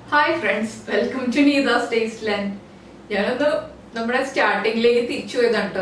Hi friends, welcome to Neetha's Tasteland. ഞാനൊന്ന് നമ്മുടെ സ്റ്റാർട്ടിംഗിലേക്ക് തിരിച്ചു പോയതാണ്.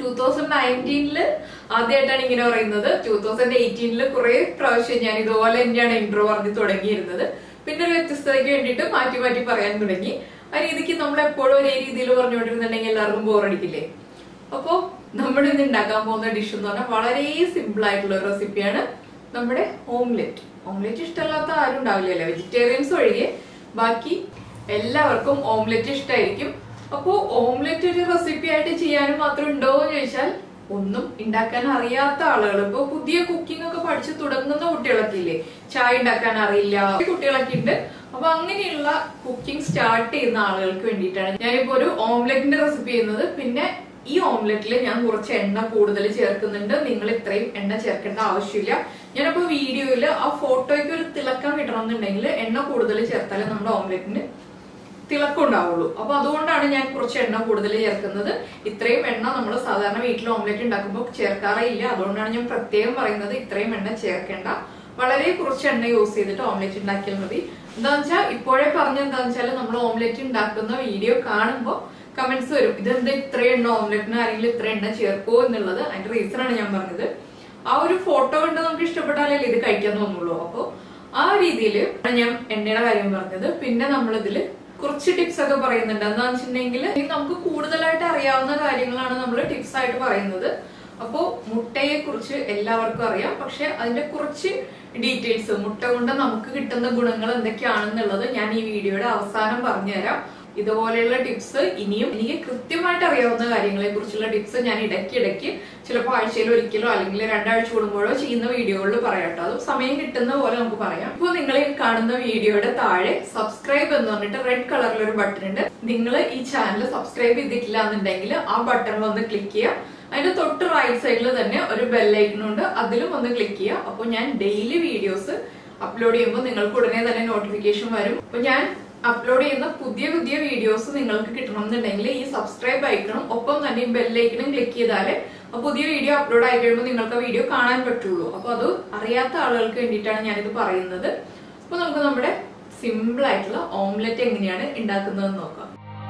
2019 ആദ്യമായിട്ടാണ് ഇങ്ങനെ പറയുന്നത്. 2018 കുറെ പ്രാവശ്യം ഞാൻ ഇതുപോലെ തന്നെയാണ് ഇൻട്രോ പറഞ്ഞ് തുടങ്ങിയിരുന്നത്. പിന്നെ ഒരു വ്യത്യസ്തതയ്ക്ക് വേണ്ടിയിട്ട് മാറ്റി മാറ്റി പറയാൻ തുടങ്ങി. ആ രീതിക്ക് നമ്മൾ എപ്പോഴും ഒരേ രീതിയിൽ പറഞ്ഞുകൊണ്ടിരുന്നുണ്ടെങ്കിൽ എല്ലാവർക്കും ബോറടിക്കില്ലേ? അപ്പോ നമ്മൾ ഇന്ന് ഉണ്ടാക്കാൻ പോകുന്ന ഡിഷ് എന്ന് പറഞ്ഞാൽ വളരെ സിമ്പിൾ ആയിട്ടുള്ള ഒരു റെസിപ്പിയാണ് നമ്മുടെ ഓംലെറ്റ്. ഓംലെറ്റ് ഇഷ്ടമല്ലാത്ത ആരും ഉണ്ടാവില്ലല്ലേ, വെജിറ്റേറിയൻസ് ഒഴികെ ബാക്കി എല്ലാവർക്കും ഓംലെറ്റ് ഇഷ്ടമായിരിക്കും. അപ്പോ ഓംലെറ്റ് ഒരു റെസിപ്പി ആയിട്ട് ചെയ്യാനും മാത്രം ഉണ്ടോ എന്ന് ചോദിച്ചാൽ ഒന്നും ഉണ്ടാക്കാൻ അറിയാത്ത ആളുകൾ, ഇപ്പൊ പുതിയ കുക്കിംഗ് ഒക്കെ പഠിച്ചു തുടങ്ങുന്ന കുട്ടികളൊക്കെ ഇല്ലേ, ചായ ഉണ്ടാക്കാൻ അറിയില്ല കുട്ടികളൊക്കെ ഉണ്ട്. അപ്പൊ അങ്ങനെയുള്ള കുക്കിംഗ് സ്റ്റാർട്ട് ചെയ്യുന്ന ആളുകൾക്ക് വേണ്ടിയിട്ടാണ് ഞാനിപ്പോ ഒരു ഓംലെറ്റിന്റെ റെസിപ്പി ചെയ്യുന്നത്. പിന്നെ ഈ ഓംലെറ്റിൽ ഞാൻ കുറച്ച് എണ്ണ കൂടുതൽ ചേർക്കുന്നുണ്ട്. നിങ്ങൾ ഇത്രയും എണ്ണ ചേർക്കേണ്ട ആവശ്യമില്ല. ഞാനിപ്പോ വീഡിയോയിൽ ആ ഫോട്ടോയ്ക്ക് ഒരു തിളക്കം കിട്ടണമെന്നുണ്ടെങ്കിൽ എണ്ണ കൂടുതൽ ചേർത്താലേ നമ്മുടെ ഓംലെറ്റിന് തിളക്കം ഉണ്ടാവുള്ളൂ. അപ്പൊ അതുകൊണ്ടാണ് ഞാൻ കുറച്ച് എണ്ണ കൂടുതൽ ചേർക്കുന്നത്. ഇത്രയും എണ്ണ നമ്മൾ സാധാരണ വീട്ടിൽ ഓംലെറ്റ് ഉണ്ടാക്കുമ്പോൾ ചേർക്കാറില്ല. അതുകൊണ്ടാണ് ഞാൻ പ്രത്യേകം പറയുന്നത് ഇത്രയും എണ്ണ ചേർക്കേണ്ട, വളരെ കുറച്ച് എണ്ണ യൂസ് ചെയ്തിട്ട് ഓംലെറ്റ് ഉണ്ടാക്കിയാൽ മതി. എന്താന്ന് വെച്ചാൽ ഇപ്പോഴേ പറഞ്ഞ എന്താന്ന് വെച്ചാൽ നമ്മൾ ഓംലെറ്റ് ഉണ്ടാക്കുന്ന വീഡിയോ കാണുമ്പോൾ കമന്റ്സ് വരും, ഇതെന്താ ഇത്ര എണ്ണ ഓംലെറ്റിന് ആരെങ്കിലും ഇത്ര എണ്ണ ചേർക്കോ എന്നുള്ളത്. അതിന്റെ റീസൺ ആണ് ഞാൻ പറഞ്ഞത്. ആ ഒരു ഫോട്ടോ കണ്ട് നമുക്ക് ഇഷ്ടപ്പെട്ടാലല്ലേ ഇത് കഴിക്കാൻ തോന്നുള്ളൂ. അപ്പൊ ആ രീതിയിൽ ഞാൻ എണ്ണയുടെ കാര്യം പറഞ്ഞത്. പിന്നെ നമ്മളിതില് കുറച്ച് ടിപ്സ് ഒക്കെ പറയുന്നുണ്ട്. എന്താന്ന് വെച്ചിട്ടുണ്ടെങ്കിൽ നമുക്ക് കൂടുതലായിട്ട് അറിയാവുന്ന കാര്യങ്ങളാണ് നമ്മൾ ടിപ്സ് ആയിട്ട് പറയുന്നത്. അപ്പോ മുട്ടയെ കുറിച്ച് എല്ലാവർക്കും അറിയാം, പക്ഷെ അതിന്റെ കുറച്ച് ഡീറ്റെയിൽസ്, മുട്ട കൊണ്ട് നമുക്ക് കിട്ടുന്ന ഗുണങ്ങൾ എന്തൊക്കെയാണെന്നുള്ളത് ഞാൻ ഈ വീഡിയോയുടെ അവസാനം പറഞ്ഞുതരാം. ഇതുപോലെയുള്ള ടിപ്സ് ഇനിയും എനിക്ക് കൃത്യമായിട്ട് അറിയാവുന്ന കാര്യങ്ങളെ കുറിച്ചുള്ള ടിപ്സ് ഞാൻ ഇടയ്ക്കിടയ്ക്ക് ചിലപ്പോൾ ആഴ്ചയിൽ ഒരിക്കലോ അല്ലെങ്കിൽ 2 ആഴ്ച കൂടുമ്പോഴോ ചെയ്യുന്ന വീഡിയോകളിൽ പറയാട്ടോ. അത് സമയം കിട്ടുന്ന പോലെ നമുക്ക് പറയാം. ഇപ്പോൾ നിങ്ങൾ ഈ കാണുന്ന വീഡിയോയുടെ താഴെ സബ്സ്ക്രൈബ് എന്ന് പറഞ്ഞിട്ട് റെഡ് കളറിൽ ഒരു ബട്ടൺ ഉണ്ട്. നിങ്ങൾ ഈ ചാനൽ സബ്സ്ക്രൈബ് ചെയ്തിട്ടില്ല എന്നുണ്ടെങ്കിൽ ആ ബട്ടണിൽ ഒന്ന് ക്ലിക്ക് ചെയ്യുക. അതിന്റെ തൊട്ട് റൈറ്റ് സൈഡിൽ തന്നെ ഒരു ബെല്ലൈക്കൺ ഉണ്ട്, അതിലും ഒന്ന് ക്ലിക്ക് ചെയ്യുക. അപ്പോൾ ഞാൻ ഡെയിലി വീഡിയോസ് അപ്ലോഡ് ചെയ്യുമ്പോൾ നിങ്ങൾക്ക് ഉടനെ തന്നെ നോട്ടിഫിക്കേഷൻ വരും. അപ്പൊ ഞാൻ അപ്ലോഡ് ചെയ്യുന്ന പുതിയ പുതിയ വീഡിയോസ് നിങ്ങൾക്ക് കിട്ടണം എന്നുണ്ടെങ്കിൽ ഈ സബ്സ്ക്രൈബ് ഐക്കണും ഒപ്പം തന്നെ ഈ ബെല്ലൈക്കണും ക്ലിക്ക് ചെയ്താലേ പുതിയ വീഡിയോ അപ്ലോഡ് ആയി കഴിയുമ്പോൾ നിങ്ങൾക്ക് ആ വീഡിയോ കാണാൻ പറ്റുള്ളൂ. അപ്പൊ അത് അറിയാത്ത ആളുകൾക്ക് വേണ്ടിയിട്ടാണ് ഞാനിത് പറയുന്നത്. അപ്പൊ നമുക്ക് നമ്മുടെ സിമ്പിൾ ആയിട്ടുള്ള ഓംലെറ്റ് എങ്ങനെയാണ് ഉണ്ടാക്കുന്നതെന്ന് നോക്കാം.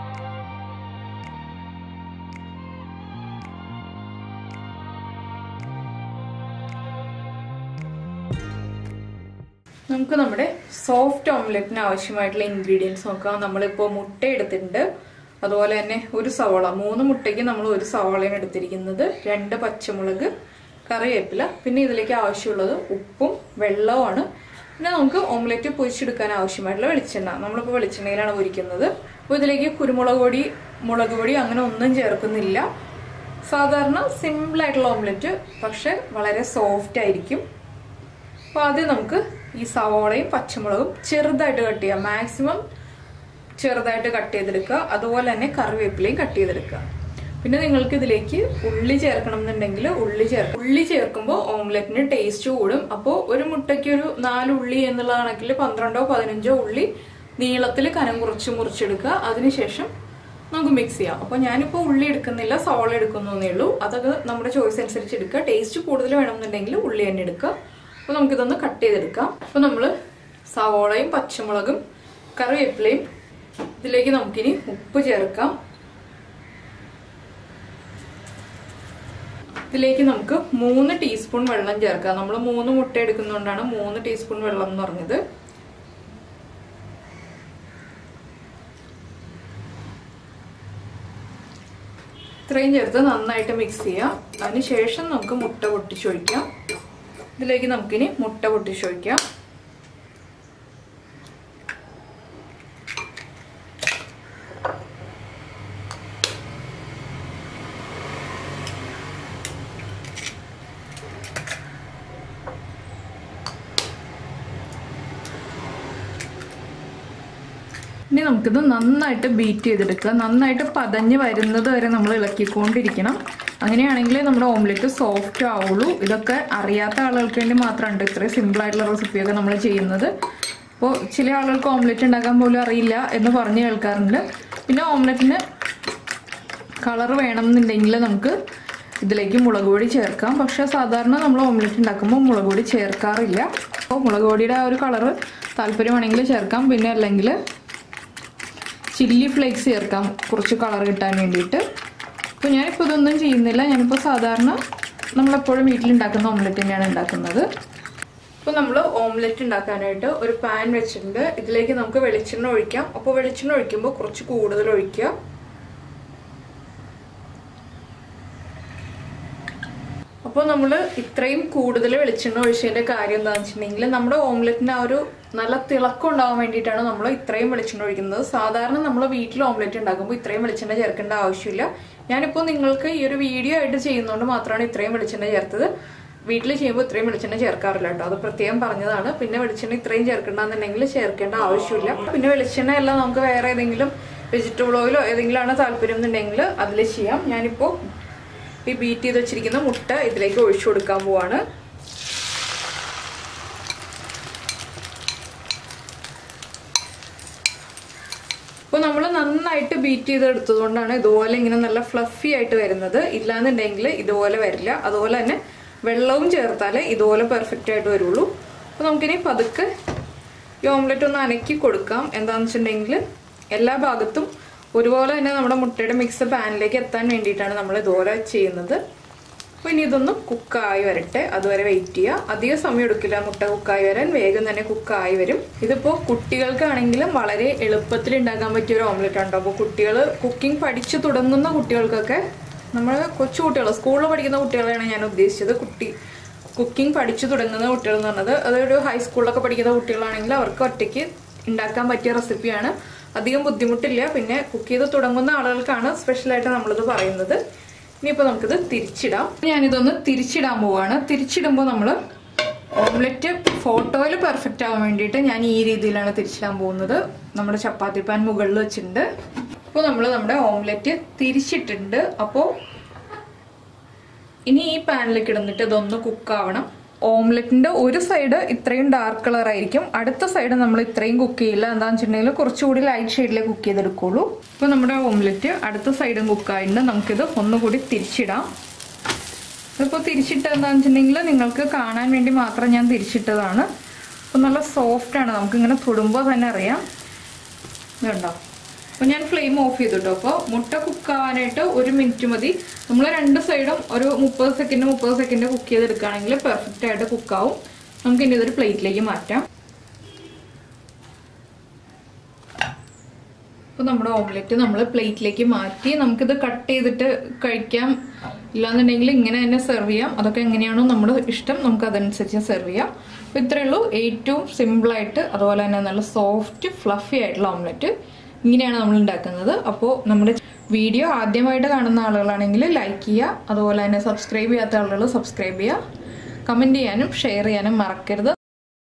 നമുക്ക് നമ്മുടെ സോഫ്റ്റ് ഓംലെറ്റിന് ആവശ്യമായിട്ടുള്ള ഇൻഗ്രീഡിയൻസ് നോക്കാം. നമ്മളിപ്പോൾ മുട്ട എടുത്തിട്ടുണ്ട്, അതുപോലെ തന്നെ ഒരു സവാള, 3 മുട്ടയ്ക്ക് നമ്മൾ 1 സവാളയാണ് എടുത്തിരിക്കുന്നത്, 2 പച്ചമുളക്, കറിവേപ്പില, പിന്നെ ഇതിലേക്ക് ആവശ്യമുള്ളത് ഉപ്പും വെള്ളവുമാണ്. പിന്നെ നമുക്ക് ഓംലെറ്റ് പൊരിച്ചെടുക്കാൻ ആവശ്യമായിട്ടുള്ള വെളിച്ചെണ്ണ, നമ്മളിപ്പോൾ വെളിച്ചെണ്ണയിലാണ് പൊരിക്കുന്നത്. അപ്പോൾ ഇതിലേക്ക് കുരുമുളക് പൊടി, മുളക് പൊടി അങ്ങനെ ഒന്നും ചേർക്കുന്നില്ല. സാധാരണ സിമ്പിളായിട്ടുള്ള ഓംലെറ്റ്, പക്ഷെ വളരെ സോഫ്റ്റ് ആയിരിക്കും. അപ്പോൾ ആദ്യം നമുക്ക് ഈ സവോളയും പച്ചമുളകും ചെറുതായിട്ട് കട്ട് ചെയ്യാം, മാക്സിമം ചെറുതായിട്ട് കട്ട് ചെയ്തെടുക്കുക. അതുപോലെ തന്നെ കറിവേപ്പിലയും കട്ട് ചെയ്തെടുക്കുക. പിന്നെ നിങ്ങൾക്ക് ഇതിലേക്ക് ഉള്ളി ചേർക്കണം എന്നുണ്ടെങ്കിൽ ഉള്ളി ചേർക്കുമ്പോൾ ഓംലെറ്റിന് ടേസ്റ്റ് കൂടും. അപ്പോൾ ഒരു മുട്ടയ്ക്ക് ഒരു 4 ഉള്ളി എന്നുള്ള കണക്കിൽ 12ഓ 15ഓ ഉള്ളി നീളത്തിൽ കനം കുറച്ച് മുറിച്ചെടുക്കുക. അതിനുശേഷം നമുക്ക് മിക്സ് ചെയ്യാം. അപ്പോൾ ഞാനിപ്പോൾ ഉള്ളി എടുക്കുന്നില്ല, സവോള എടുക്കുന്നേ ഉള്ളൂ. അതൊക്കെ നമ്മുടെ ചോയ്സ് അനുസരിച്ച് എടുക്കുക. ടേസ്റ്റ് കൂടുതൽ വേണമെന്നുണ്ടെങ്കിൽ ഉള്ളി തന്നെ എടുക്കുക. അപ്പോൾ നമുക്കിതൊന്ന് കട്ട് ചെയ്തെടുക്കാം. അപ്പോൾ നമ്മൾ സവോളയും പച്ചമുളകും കറിവേപ്പിലയും, ഇതിലേക്ക് നമുക്കിനി ഉപ്പ് ചേർക്കാം. ഇതിലേക്ക് നമുക്ക് 3 ടീസ്പൂൺ വെള്ളം ചേർക്കാം. നമ്മൾ 3 മുട്ട എടുക്കുന്നതുകൊണ്ടാണ് 3 ടീസ്പൂൺ വെള്ളം എന്ന് പറഞ്ഞത്. ഇത്രയും ചേർത്ത് നന്നായിട്ട് മിക്സ് ചെയ്യാം. അതിനുശേഷം നമുക്ക് മുട്ട പൊട്ടിച്ചൊഴിക്കാം. ഇതിലേക്ക് നമുക്കിനി മുട്ട പൊട്ടിച്ചൊഴിക്കാം. ഇനി നമുക്കിത് നന്നായിട്ട് ബീറ്റ് ചെയ്തെടുക്കുക. നന്നായിട്ട് പതഞ്ഞ് വരുന്നത് വരെ നമ്മൾ ഇളക്കിക്കൊണ്ടിരിക്കണം. അങ്ങനെയാണെങ്കിൽ നമ്മുടെ ഓംലെറ്റ് സോഫ്റ്റ് ആവുള്ളൂ. ഇതൊക്കെ അറിയാത്ത ആളുകൾക്ക് വേണ്ടി മാത്രമാണ് ഇത്രയും സിമ്പിൾ ആയിട്ടുള്ള റെസിപ്പിയൊക്കെ നമ്മൾ ചെയ്യുന്നത്. അപ്പോൾ ചില ആളുകൾക്ക് ഓംലെറ്റ് ഉണ്ടാക്കാൻ പോലും അറിയില്ല എന്ന് പറഞ്ഞ് കേൾക്കാറുണ്ട്. പിന്നെ ഓംലെറ്റിന് കളർ വേണമെന്നുണ്ടെങ്കിൽ നമുക്ക് ഇതിലേക്ക് മുളക് പൊടി ചേർക്കാം. പക്ഷെ സാധാരണ നമ്മൾ ഓംലെറ്റ് ഉണ്ടാക്കുമ്പോൾ മുളക് പൊടി ചേർക്കാറില്ല. അപ്പോൾ മുളക് പൊടിയുടെ ആ ഒരു കളറ് താല്പര്യമാണെങ്കിൽ ചേർക്കാം. പിന്നെ അല്ലെങ്കിൽ ചില്ലി ഫ്ലേക്സ് ചേർക്കാം കുറച്ച് കളർ കിട്ടാൻ വേണ്ടിയിട്ട്. അപ്പോൾ ഞാനിപ്പോൾ ഇതൊന്നും ചെയ്യുന്നില്ല. ഞാനിപ്പോൾ സാധാരണ നമ്മളെപ്പോഴും വീട്ടിലുണ്ടാക്കുന്ന ഓംലെറ്റ് തന്നെയാണ് ഉണ്ടാക്കുന്നത്. അപ്പോൾ നമ്മൾ ഓംലെറ്റ് ഉണ്ടാക്കാനായിട്ട് ഒരു പാൻ വെച്ചിട്ടുണ്ട്. ഇതിലേക്ക് നമുക്ക് വെളിച്ചെണ്ണ ഒഴിക്കാം. അപ്പോൾ വെളിച്ചെണ്ണ ഒഴിക്കുമ്പോൾ കുറച്ച് കൂടുതൽ ഒഴിക്കുക. അപ്പോൾ നമ്മൾ ഇത്രയും കൂടുതൽ വെളിച്ചെണ്ണ ഒഴിച്ചതിൻ്റെ കാര്യം എന്താണെന്ന് വെച്ചിട്ടുണ്ടെങ്കിൽ നമ്മുടെ ഓംലെറ്റിന് ആ ഒരു നല്ല തിളക്കം ഉണ്ടാവാൻ വേണ്ടിയിട്ടാണ് നമ്മൾ ഇത്രയും വെളിച്ചെണ്ണ ഒഴിക്കുന്നത്. സാധാരണ നമ്മൾ വീട്ടിൽ ഓംലെറ്റ് ഉണ്ടാക്കുമ്പോൾ ഇത്രയും വെളിച്ചെണ്ണ ചേർക്കേണ്ട ആവശ്യമില്ല. ഞാനിപ്പോൾ നിങ്ങൾക്ക് ഈ ഒരു വീഡിയോ ആയിട്ട് ചെയ്യുന്നതുകൊണ്ട് മാത്രമാണ് ഇത്രയും വെളിച്ചെണ്ണ ചേർത്തത്. വീട്ടിൽ ചെയ്യുമ്പോൾ ഇത്രയും വെളിച്ചെണ്ണ ചേർക്കാറില്ല കേട്ടോ, അത് പ്രത്യേകം പറഞ്ഞതാണ്. പിന്നെ വെളിച്ചെണ്ണ ഇത്രയും ചേർക്കണ്ടെന്നുണ്ടെങ്കിൽ ചേർക്കേണ്ട ആവശ്യമില്ല. പിന്നെ വെളിച്ചെണ്ണ എല്ലാം നമുക്ക് വേറെ ഏതെങ്കിലും വെജിറ്റബിൾ ഓയിലോ ഏതെങ്കിലും ആണ് താല്പര്യം എന്നുണ്ടെങ്കിൽ അതിൽ ചെയ്യാം. ഞാനിപ്പോൾ ഈ ബീറ്റ് ചെയ്ത് വെച്ചിരിക്കുന്ന മുട്ട ഇതിലേക്ക് ഒഴിച്ചു കൊടുക്കാൻ പോവാണ്. അപ്പോൾ നമ്മൾ നന്നായിട്ട് ബീറ്റ് ചെയ്തെടുത്തത് കൊണ്ടാണ് ഇതുപോലെ ഇങ്ങനെ നല്ല ഫ്ലഫി ആയിട്ട് വരുന്നത്. ഇല്ലാന്നുണ്ടെങ്കിൽ ഇതുപോലെ വരില്ല. അതുപോലെ തന്നെ വെള്ളവും ചേർത്താലേ ഇതുപോലെ പെർഫെക്റ്റ് ആയിട്ട് വരുള്ളൂ. അപ്പോൾ നമുക്കിനി പതുക്കെ ഈ ഓംലെറ്റ് ഒന്ന് അനക്കി കൊടുക്കാം. എന്താണെന്ന് വെച്ചിട്ടുണ്ടെങ്കിൽ എല്ലാ ഭാഗത്തും ഒരുപോലെ തന്നെ നമ്മുടെ മുട്ടയുടെ മിക്സ് പാനിലേക്ക് എത്താൻ വേണ്ടിയിട്ടാണ് നമ്മൾ ഇതുപോലെ ചെയ്യുന്നത്. അപ്പോൾ ഇനി ഇതൊന്ന് കുക്കായി വരട്ടെ, അതുവരെ വെയിറ്റ് ചെയ്യുക. അധികം സമയം എടുക്കില്ല മുട്ട കുക്കായി വരാൻ, വേഗം തന്നെ കുക്കായി വരും. ഇതിപ്പോൾ കുട്ടികൾക്കാണെങ്കിലും വളരെ എളുപ്പത്തിൽ ഉണ്ടാക്കാൻ പറ്റിയ ഒരു ഓംലെറ്റ് ആണ്. അപ്പോൾ കുട്ടികൾ കുക്കിംഗ് പഠിച്ചു തുടങ്ങുന്ന കുട്ടികൾക്കൊക്കെ, നമ്മൾ കൊച്ചു കുട്ടികൾ സ്കൂളിൽ പഠിക്കുന്ന കുട്ടികളെയാണ് ഞാൻ ഉദ്ദേശിച്ചത്. കുക്കിംഗ് പഠിച്ചു തുടങ്ങുന്ന കുട്ടികൾ എന്ന് പറഞ്ഞത് അതൊരു ഹൈസ്കൂളിലൊക്കെ പഠിക്കുന്ന കുട്ടികളാണെങ്കിൽ അവർക്ക് ഒറ്റയ്ക്ക് ഉണ്ടാക്കാൻ പറ്റിയ റെസിപ്പിയാണ്. അധികം ബുദ്ധിമുട്ടില്ല. പിന്നെ കുക്ക് ചെയ്ത് തുടങ്ങുന്ന ആളുകൾക്കാണ് സ്പെഷ്യലായിട്ട് നമ്മളിത് പറയുന്നത്. ഇനിയിപ്പോൾ നമുക്കിത് തിരിച്ചിടാം. ഞാനിതൊന്ന് തിരിച്ചിടാൻ പോവാണ്. തിരിച്ചിടുമ്പോൾ നമ്മൾ ഓംലെറ്റ് ഫോട്ടോയിൽ പെർഫെക്റ്റ് ആവാൻ വേണ്ടിയിട്ട് ഞാൻ ഈ രീതിയിലാണ് തിരിച്ചിടാൻ പോകുന്നത്. നമ്മുടെ ചപ്പാത്തി പാൻ മുകളിൽ വെച്ചിട്ടുണ്ട്. അപ്പോൾ നമ്മൾ നമ്മുടെ ഓംലെറ്റ് തിരിച്ചിട്ടുണ്ട്. അപ്പോൾ ഇനി ഈ പാനിലേക്ക് ഇടുന്നിട്ട് ഇതൊന്ന് കുക്കാവണം. ഓംലെറ്റിന്റെ ഒരു സൈഡ് ഇത്രയും ഡാർക്ക് കളർ ആയിരിക്കും, അടുത്ത സൈഡ് നമ്മൾ ഇത്രയും കുക്ക് ചെയ്യില്ല. എന്താണെന്ന് വെച്ചിട്ടുണ്ടെങ്കിൽ കുറച്ചുകൂടി ലൈറ്റ് ഷെയ്ഡിലേ കുക്ക് ചെയ്തെടുക്കുള്ളൂ. ഇപ്പോൾ നമ്മുടെ ഓംലെറ്റ് അടുത്ത സൈഡും കുക്കായിട്ടുണ്ട്. നമുക്കിത് ഒന്നുകൂടി തിരിച്ചിടാം. ഇതിപ്പോൾ തിരിച്ചിട്ട് എന്താണെന്ന് വെച്ചിട്ടുണ്ടെങ്കിൽ നിങ്ങൾക്ക് കാണാൻ വേണ്ടി മാത്രം ഞാൻ തിരിച്ചിട്ടതാണ്. അപ്പോൾ നല്ല സോഫ്റ്റാണ്, നമുക്കിങ്ങനെ തൊടുമ്പോൾ തന്നെ അറിയാം. ഇതുണ്ടോ? അപ്പോൾ ഞാൻ ഫ്ലെയിം ഓഫ് ചെയ്തിട്ടോ. അപ്പോൾ മുട്ട കുക്കാവാനായിട്ട് 1 മിനിറ്റ് മതി. നമ്മൾ രണ്ട് സൈഡും ഒരു 30 സെക്കൻഡ് കുക്ക് ചെയ്തെടുക്കുകയാണെങ്കിൽ പെർഫെക്റ്റ് ആയിട്ട് കുക്കാവും. നമുക്ക് ഇനി ഇതൊരു പ്ലേറ്റിലേക്ക് മാറ്റാം. അപ്പോൾ നമ്മുടെ ഓംലെറ്റ് നമ്മൾ പ്ലേറ്റിലേക്ക് മാറ്റി നമുക്കിത് കട്ട് ചെയ്തിട്ട് കഴിക്കാം. ഇല്ലാന്നുണ്ടെങ്കിൽ ഇങ്ങനെ തന്നെ സെർവ് ചെയ്യാം. അതൊക്കെ എങ്ങനെയാണോ നമ്മുടെ ഇഷ്ടം നമുക്ക് അതനുസരിച്ച് സെർവ് ചെയ്യാം. അപ്പോൾ ഇത്രയേ ഉള്ളൂ. ഏറ്റവും സിമ്പിളായിട്ട് അതുപോലെ തന്നെ നല്ല സോഫ്റ്റ് ഫ്ലഫി ആയിട്ടുള്ള ഓംലെറ്റ് ഇങ്ങനെയാണ് നമ്മൾ ഉണ്ടാക്കുന്നത്. അപ്പോൾ നമ്മുടെ വീഡിയോ ആദ്യമായിട്ട് കാണുന്ന ആളുകളാണെങ്കിൽ ലൈക്ക് ചെയ്യുക. അതുപോലെ തന്നെ സബ്സ്ക്രൈബ് ചെയ്യാത്ത ആളുകൾ സബ്സ്ക്രൈബ് ചെയ്യുക. കമൻറ്റ് ചെയ്യാനും ഷെയർ ചെയ്യാനും മറക്കരുത്.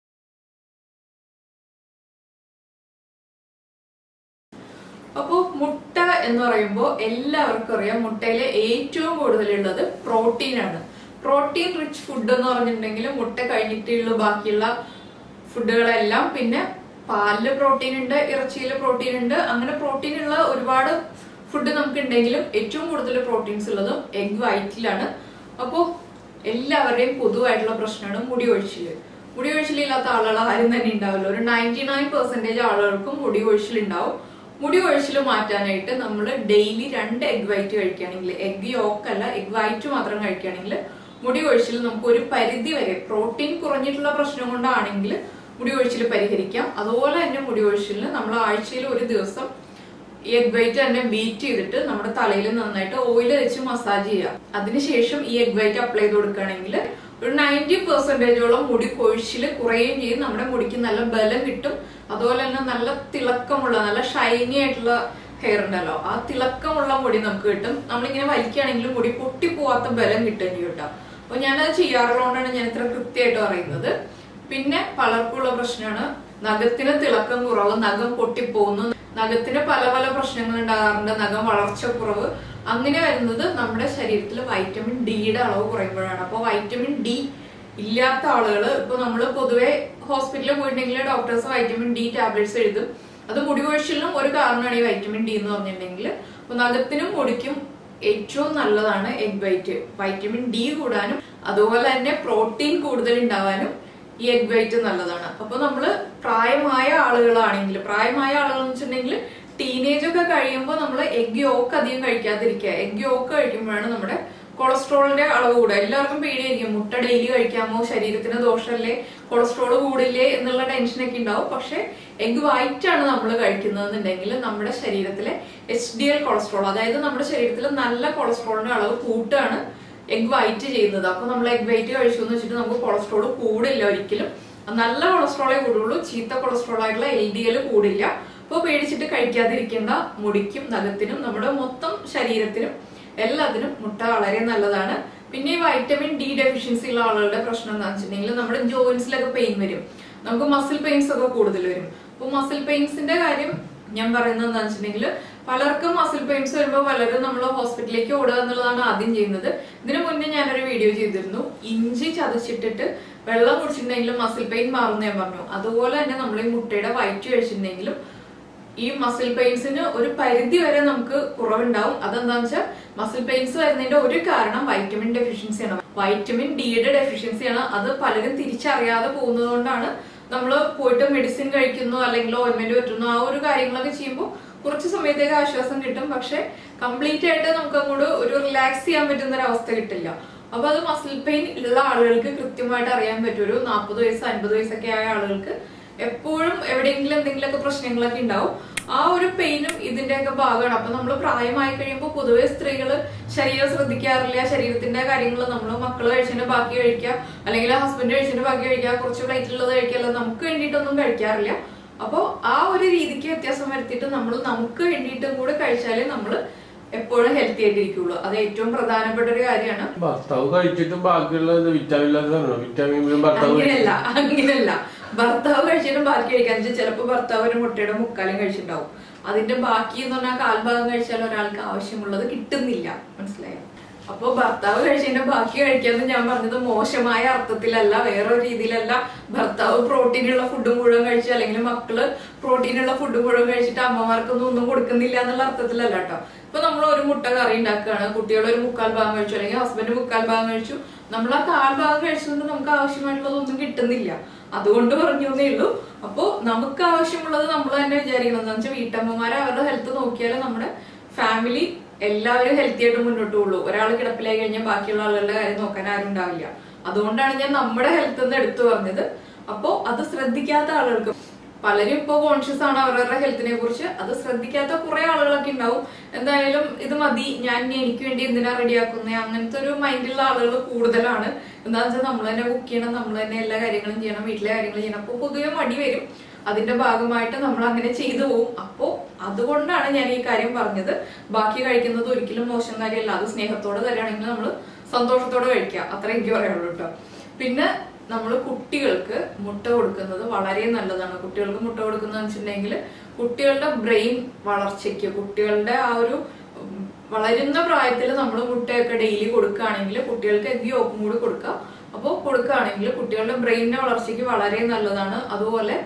അപ്പോൾ മുട്ട എന്ന് പറയുമ്പോൾ എല്ലാവർക്കും അറിയാം, മുട്ടയിൽ ഏറ്റവും കൂടുതലുള്ളത് പ്രോട്ടീനാണ്. പ്രോട്ടീൻ റിച്ച് ഫുഡ് എന്ന് പറഞ്ഞിട്ടുണ്ടെങ്കിൽ മുട്ട കഴിഞ്ഞിട്ടുള്ള ബാക്കിയുള്ള ഫുഡുകളെല്ലാം, പിന്നെ പാലില് പ്രോട്ടീൻ ഉണ്ട്, ഇറച്ചിയിൽ പ്രോട്ടീൻ ഉണ്ട്. അങ്ങനെ പ്രോട്ടീൻ ഉള്ള ഒരുപാട് ഫുഡ് നമുക്ക് ഉണ്ടെങ്കിലും ഏറ്റവും കൂടുതൽ പ്രോട്ടീൻസ് ഉള്ളതും എഗ് വൈറ്റിലാണ്. അപ്പോൾ എല്ലാവരുടെയും പൊതുവായിട്ടുള്ള പ്രശ്നമാണ് മുടി കൊഴിച്ചില്. മുടി കൊഴിച്ചിലില്ലാത്ത ആളുകൾ ആരും തന്നെ ഉണ്ടാവില്ല. ഒരു 99% ആളുകൾക്കും മുടി കൊഴിച്ചിലുണ്ടാവും. മുടി കൊഴിച്ചിൽ മാറ്റാനായിട്ട് നമ്മൾ ഡെയിലി 2 എഗ് വൈറ്റ് കഴിക്കുകയാണെങ്കിൽ, എഗ് യോക്ക് അല്ല എഗ് വൈറ്റ് മാത്രം കഴിക്കുകയാണെങ്കിൽ മുടി കൊഴിച്ചിൽ നമുക്ക് ഒരു പരിധി വരെ, പ്രോട്ടീൻ കുറഞ്ഞിട്ടുള്ള പ്രശ്നം കൊണ്ടാണെങ്കിൽ മുടി കൊഴിച്ചിൽ പരിഹരിക്കാം. അതുപോലെ തന്നെ മുടി കൊഴിച്ചിലിന് നമ്മൾ ആഴ്ചയിൽ ഒരു ദിവസം ഈ എഗ് വൈറ്റ് തന്നെ ബീറ്റ് ചെയ്തിട്ട് നമ്മുടെ തലയിൽ നന്നായിട്ട് ഓയിൽ വെച്ച് മസാജ് ചെയ്യുക. അതിനുശേഷം ഈ എഗ് വൈറ്റ് അപ്ലൈ ചെയ്ത് കൊടുക്കുകയാണെങ്കിൽ ഒരു 90%ഓളം മുടി കൊഴിച്ചിൽ കുറയുകയും ചെയ്യും. നമ്മുടെ മുടിക്ക് നല്ല ബലം കിട്ടും. അതുപോലെ തന്നെ നല്ല തിളക്കമുള്ള, നല്ല ഷൈനി ആയിട്ടുള്ള ഹെയർ ഉണ്ടല്ലോ, ആ തിളക്കമുള്ള മുടി നമുക്ക് കിട്ടും. നമ്മളിങ്ങനെ വലിക്കുകയാണെങ്കിലും മുടി പൊട്ടിപ്പോവാത്ത ബലം കിട്ടുകയും ചെയ്യും കേട്ടോ. അപ്പൊ ഞാനത് ചെയ്യാറുള്ളതുകൊണ്ടാണ് ഞാൻ ഇത്ര കൃത്യമായിട്ട് പറയുന്നത്. പിന്നെ പലർക്കുള്ള പ്രശ്നമാണ് നഖത്തിന് തിളക്കം കുറവ്, നഖം പൊട്ടിപ്പോകുന്നു. നഖത്തിന് പല പല പ്രശ്നങ്ങൾ ഉണ്ടാകാറുണ്ട്, നഖം വളർച്ച കുറവ്. അങ്ങനെ വരുന്നത് നമ്മുടെ ശരീരത്തിൽ വൈറ്റമിൻ ഡിയുടെ അളവ് കുറയുമ്പോഴാണ്. അപ്പോൾ വൈറ്റമിൻ ഡി ഇല്ലാത്ത ആളുകൾ, ഇപ്പൊ നമ്മൾ പൊതുവെ ഹോസ്പിറ്റലിൽ പോയിട്ടുണ്ടെങ്കിൽ ഡോക്ടേഴ്സ് വൈറ്റമിൻ ഡി ടാബ്ലറ്റ്സ് എഴുതും. അത് മുടി കൊഴിച്ചിലിനും ഒരു കാരണമാണ് ഈ വൈറ്റമിൻ ഡി എന്ന് പറഞ്ഞിട്ടുണ്ടെങ്കിൽ. അപ്പൊ നഖത്തിനും മുടിക്കും ഏറ്റവും നല്ലതാണ് എഗ് വൈറ്റ്. വൈറ്റമിൻ ഡി കൂടാനും അതുപോലെ തന്നെ പ്രോട്ടീൻ കൂടുതൽ ഉണ്ടാവാനും ഈ എഗ് വൈറ്റ് നല്ലതാണ്. അപ്പൊ നമ്മള് പ്രായമായ ആളുകളാണെങ്കിൽ എന്ന് വെച്ചിട്ടുണ്ടെങ്കിൽ ടീനേജ് ഒക്കെ കഴിയുമ്പോൾ നമ്മൾ എഗ് യോക്ക് അധികം കഴിക്കാതിരിക്കുക. എഗ് യോക്ക് കഴിക്കുമ്പോഴാണ് നമ്മുടെ കൊളസ്ട്രോളിന്റെ അളവ് കൂടുക. എല്ലാവർക്കും പേടിയായിരിക്കും, മുട്ട ഡെയിലി കഴിക്കാമോ, ശരീരത്തിന് ദോഷമല്ലേ, കൊളസ്ട്രോൾ കൂടില്ലേ എന്നുള്ള ടെൻഷനൊക്കെ ഉണ്ടാവും. പക്ഷെ എഗ് വൈറ്റ് ആണ് നമ്മൾ കഴിക്കുന്നതെന്നുണ്ടെങ്കിൽ നമ്മുടെ ശരീരത്തിലെ HDL കൊളസ്ട്രോൾ, അതായത് നമ്മുടെ ശരീരത്തിൽ നല്ല കൊളസ്ട്രോളിന്റെ അളവ് കൂട്ടാണ് എഗ് വൈറ്റ് ചെയ്യുന്നത്. അപ്പൊ നമ്മൾ എഗ് വൈറ്റ് കഴിച്ചു എന്ന് വെച്ചിട്ട് നമുക്ക് കൊളസ്ട്രോൾ കൂടില്ല ഒരിക്കലും. നല്ല കൊളസ്ട്രോളേ കൂടുള്ളൂ, ചീത്ത കൊളസ്ട്രോൾ ആയിട്ടുള്ള LDL കൂടില്ല. അപ്പോൾ പേടിച്ചിട്ട് കഴിക്കാതിരിക്കേണ്ട. മുടിക്കും നഖത്തിനും നമ്മുടെ മൊത്തം ശരീരത്തിനും എല്ലാത്തിനും മുട്ട വളരെ നല്ലതാണ്. പിന്നെ ഈ വൈറ്റമിൻ D ഡെഫിഷ്യൻസി ഉള്ള ആളുകളുടെ പ്രശ്നം എന്താണെന്ന് വെച്ചിട്ടുണ്ടെങ്കിൽ നമ്മുടെ ജോയിന്റ്സിലൊക്കെ പെയിൻ വരും, നമുക്ക് മസിൽ പെയിൻസ് ഒക്കെ കൂടുതൽ വരും. അപ്പോൾ മസിൽ പെയിൻസിന്റെ കാര്യം ഞാൻ പറയുന്നത് എന്താണെന്ന് വെച്ചിട്ടുണ്ടെങ്കിൽ പലർക്കും മസിൽ പെയിൻസ് വരുമ്പോൾ പലരും നമ്മൾ ഹോസ്പിറ്റലിലേക്ക് ഓടുക എന്നുള്ളതാണ് ആദ്യം ചെയ്യുന്നത്. ഇതിനു മുന്നേ ഞാനൊരു വീഡിയോ ചെയ്തിരുന്നു, ഇഞ്ചി ചതച്ചിട്ടിട്ട് വെള്ളം കുടിച്ചിട്ടുണ്ടെങ്കിലും മസിൽ പെയിൻ മാറുന്ന ഞാൻ പറഞ്ഞു. അതുപോലെ തന്നെ നമ്മൾ ഈ മുട്ടയുടെ വൈറ്റ് കഴിച്ചിട്ടുണ്ടെങ്കിലും ഈ മസിൽ പെയിൻസിന് ഒരു പരിധി വരെ നമുക്ക് കുറവുണ്ടാവും. അതെന്താന്ന് വെച്ചാൽ മസിൽ പെയിൻസ് വരുന്നതിന്റെ ഒരു കാരണം വൈറ്റമിൻ ഡെഫിഷ്യൻസിയാണ്, വൈറ്റമിൻ ഡിയുടെ ഡെഫിഷ്യൻസിയാണ്. അത് പലരും തിരിച്ചറിയാതെ പോകുന്നത് കൊണ്ടാണ് നമ്മൾ പോയിട്ട് മെഡിസിൻ കഴിക്കുന്നു അല്ലെങ്കിൽ ഓയിൻമെന്റ് പറ്റുന്നു, ആ ഒരു കാര്യങ്ങളൊക്കെ ചെയ്യുമ്പോൾ കുറച്ച് സമയത്തേക്ക് ആശ്വാസം കിട്ടും. പക്ഷെ കംപ്ലീറ്റ് ആയിട്ട് നമുക്ക് അങ്ങോട്ട് ഒരു റിലാക്സ് ചെയ്യാൻ പറ്റുന്ന ഒരു അവസ്ഥ കിട്ടില്ല. അപ്പൊ അത് മസിൽ പെയിൻ ഉള്ള ആളുകൾക്ക് കൃത്യമായിട്ട് അറിയാൻ പറ്റും. ഒരു 40 വയസ്സ് 50 വയസ്സൊക്കെ ആയ ആളുകൾക്ക് എപ്പോഴും എവിടെയെങ്കിലും എന്തെങ്കിലുമൊക്കെ പ്രശ്നങ്ങളൊക്കെ ഉണ്ടാവും. ആ ഒരു പെയിനും ഇതിന്റെയൊക്കെ ഭാഗമാണ്. അപ്പൊ നമ്മൾ പ്രായമായി കഴിയുമ്പോൾ പൊതുവെ സ്ത്രീകള് ശരീരം ശ്രദ്ധിക്കാറില്ല. ശരീരത്തിന്റെ കാര്യങ്ങൾ നമ്മൾ മക്കള് കഴിച്ചതിന്റെ ബാക്കി കഴിക്കുക, അല്ലെങ്കിൽ ഹസ്ബൻഡ് കഴിച്ചതിന്റെ ബാക്കി കഴിക്കുക, കുറച്ച് പ്ലേറ്റിലുള്ളത് കഴിക്കുക, നമുക്ക് വേണ്ടിയിട്ടൊന്നും കഴിക്കാറില്ല. അപ്പൊ ആ ഒരു രീതിക്ക് വ്യത്യാസം വരുത്തിയിട്ട് നമ്മൾ നമുക്ക് വേണ്ടിയിട്ടും കൂടെ കഴിച്ചാലേ നമ്മള് എപ്പോഴും ഹെൽത്തി ആയിട്ടിരിക്കുള്ളൂ. അത് ഏറ്റവും പ്രധാനപ്പെട്ട ഒരു കാര്യമാണ്. ഭർത്താവ് കഴിച്ചിട്ടും ബാക്കിയുള്ള അങ്ങനെയല്ല ഭർത്താവ് കഴിച്ചിട്ടും ബാക്കി കഴിക്കാൻ ചിലപ്പോ ഭർത്താവ് ഒരു മുട്ടയുടെ മുക്കാലും കഴിച്ചിട്ടുണ്ടാവും. അതിന്റെ ബാക്കി എന്ന് പറഞ്ഞാൽ കാൽഭാഗം കഴിച്ചാൽ ഒരാൾക്ക് ആവശ്യമുള്ളത് കിട്ടുന്നില്ല, മനസ്സിലായോ? അപ്പൊ ഭർത്താവ് കഴിച്ചതിന്റെ ബാക്കി കഴിക്കാന്ന് ഞാൻ പറഞ്ഞത് മോശമായ അർത്ഥത്തിലല്ല, വേറൊരു രീതിയിലല്ല. ഭർത്താവ് പ്രോട്ടീനുള്ള ഫുഡ് മുഴുവൻ കഴിച്ചു, അല്ലെങ്കിൽ മക്കള് പ്രോട്ടീനുള്ള ഫുഡ് മുഴുവൻ കഴിച്ചിട്ട് അമ്മമാർക്കൊന്നും ഒന്നും കൊടുക്കുന്നില്ല എന്നുള്ള അർത്ഥത്തിലല്ല കേട്ടോ. ഇപ്പൊ നമ്മൾ ഒരു മുട്ട കറി ഉണ്ടാക്കുകയാണ്, കുട്ടികൾ ഒരു മുക്കാൽ ഭാഗം കഴിച്ചു, അല്ലെങ്കിൽ ഹസ്ബൻഡ് മുക്കാൽ ഭാഗം കഴിച്ചു, നമ്മൾ ആ കാൽ ഭാഗം കഴിച്ചുകൊണ്ട് നമുക്ക് ആവശ്യമായിട്ടുള്ളതൊന്നും കിട്ടുന്നില്ല. അതുകൊണ്ട് പറഞ്ഞേ ഉള്ളൂ. അപ്പൊ നമുക്ക് ആവശ്യമുള്ളത് നമ്മൾ തന്നെ വിചാരിക്കണം. എന്ന് വെച്ചാൽ വീട്ടമ്മമാരെ അവരുടെ ഹെൽത്ത് നോക്കിയാലേ നമ്മുടെ ഫാമിലി എല്ലാവരും ഹെൽത്തി ആയിട്ട് മുന്നോട്ട് പോകുള്ളൂ. ഒരാൾ കിടപ്പിലായി കഴിഞ്ഞാൽ ബാക്കിയുള്ള ആളുകളുടെ കാര്യം നോക്കാൻ ആരും ഉണ്ടാവില്ല. അതുകൊണ്ടാണ് ഞാൻ നമ്മുടെ ഹെൽത്ത് എന്ന് എടുത്തു പറഞ്ഞത്. അപ്പോ അത് ശ്രദ്ധിക്കാത്ത ആളുകൾക്ക്, പലരും ഇപ്പൊ കോൺഷ്യസ് ആണ് അവരവരുടെ ഹെൽത്തിനെ കുറിച്ച്, അത് ശ്രദ്ധിക്കാത്ത കുറെ ആളുകളൊക്കെ ഉണ്ടാവും. എന്തായാലും ഇത് മതി, ഞാൻ എനിക്ക് വേണ്ടി എന്തിനാ റെഡിയാക്കുന്നത്, അങ്ങനത്തെ ഒരു മൈൻഡുള്ള ആളുകൾ കൂടുതലാണ്. എന്താണെന്ന് വെച്ചാൽ നമ്മൾ തന്നെ കുക്ക് ചെയ്യണം, നമ്മൾ തന്നെ എല്ലാ കാര്യങ്ങളും ചെയ്യണം, വീട്ടിലെ കാര്യങ്ങൾ ചെയ്യണം. അപ്പൊ പൊതുവെ മടി വരും, അതിന്റെ ഭാഗമായിട്ട് നമ്മൾ അങ്ങനെ ചെയ്തു പോകും. അപ്പോ അതുകൊണ്ടാണ് ഞാൻ ഈ കാര്യം പറഞ്ഞത്. ബാക്കി കഴിക്കുന്നത് ഒരിക്കലും മോശം കാര്യമല്ല, അത് സ്നേഹത്തോടെ തരികയാണെങ്കിൽ നമ്മൾ സന്തോഷത്തോടെ കഴിക്കുക, അത്ര എനിക്ക് പറയുള്ളൂ കേട്ടോ. പിന്നെ നമ്മൾ കുട്ടികൾക്ക് മുട്ട കൊടുക്കുന്നത് വളരെ നല്ലതാണ്. കുട്ടികൾക്ക് മുട്ട കൊടുക്കുന്നതെന്ന് വെച്ചിട്ടുണ്ടെങ്കിൽ കുട്ടികളുടെ ബ്രെയിൻ വളർച്ചയ്ക്ക്, കുട്ടികളുടെ ആ ഒരു വളരുന്ന പ്രായത്തിൽ നമ്മൾ മുട്ടയൊക്കെ ഡെയിലി കൊടുക്കുകയാണെങ്കിൽ, കുട്ടികൾക്ക് എഗ് യോക്കും കൂടി കൊടുക്കുക. അപ്പോൾ കൊടുക്കുകയാണെങ്കിൽ കുട്ടികളുടെ ബ്രെയിനിന്റെ വളർച്ചയ്ക്ക് വളരെ നല്ലതാണ്. അതുപോലെ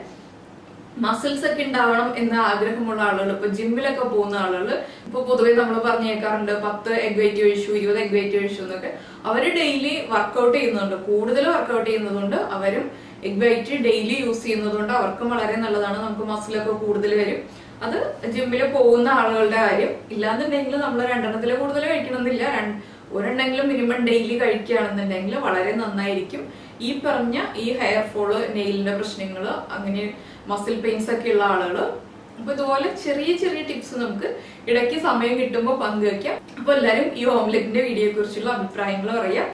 മസിൽസ് ഒക്കെ ഉണ്ടാവണം എന്ന ആഗ്രഹമുള്ള ആളുകൾ, ഇപ്പൊ ജിമ്മിലൊക്കെ പോകുന്ന ആളുകൾ, ഇപ്പൊ പൊതുവെ നമ്മൾ പറഞ്ഞേക്കാറുണ്ട് 10 എഗ് വെയിറ്റ് കഴിച്ചു, 20 എഗ് വെയിറ്റ് കഴിച്ചു എന്നൊക്കെ. അവര് ഡെയിലി വർക്ക്ഔട്ട് ചെയ്യുന്നുണ്ട്, കൂടുതൽ വർക്ക്ഔട്ട് ചെയ്യുന്നതുകൊണ്ട് അവരും എഗ് വെയിറ്റ് ഡെയിലി യൂസ് ചെയ്യുന്നതുകൊണ്ട് അവർക്കും വളരെ നല്ലതാണ്. നമുക്ക് മസിലൊക്കെ കൂടുതൽ വരും. അത് ജിമ്മിൽ പോകുന്ന ആളുകളുടെ കാര്യം. ഇല്ലാന്നുണ്ടെങ്കിൽ നമ്മൾ 2 കൂടുതൽ കഴിക്കണമെന്നില്ല, ഒരെണ്ണെങ്കിലും മിനിമം ഡെയിലി കഴിക്കുകയാണെന്നുണ്ടെങ്കിൽ വളരെ നന്നായിരിക്കും. ഈ പറഞ്ഞ ഈ ഹെയർ ഫോള്, നെയിലിന്റെ പ്രശ്നങ്ങള്, അങ്ങനെ മസിൽ പെയിൻസ് ഒക്കെ ഉള്ള ആളുകള്, അപ്പൊ ഇതുപോലെ ചെറിയ ചെറിയ ടിപ്സ് നമുക്ക് ഇടയ്ക്ക് സമയം കിട്ടുമ്പോൾ പങ്കുവയ്ക്കാം. അപ്പൊ എല്ലാരും ഈ ഓംലെറ്റിന്റെ വീഡിയോയെ കുറിച്ചുള്ള അഭിപ്രായങ്ങൾ പറയാം.